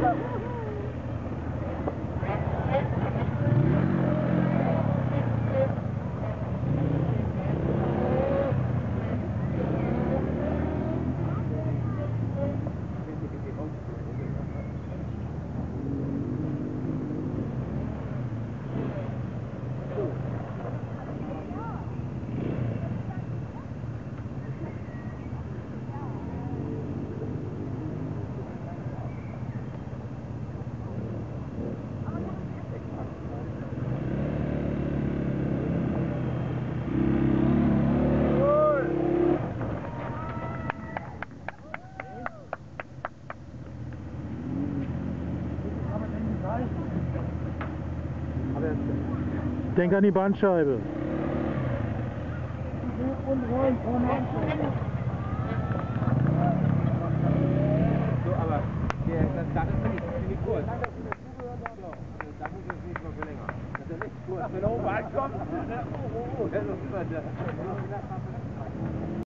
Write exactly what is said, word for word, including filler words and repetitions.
Denk an die Bandscheibe. Und rollen vorne ab. So, aber der, das Dach ist ziemlich, ziemlich kurz. Das Dach ist nicht mal für länger. Das ist ja nicht kurz. Wenn er oben ankommt, oh, oh, oh, das ist super.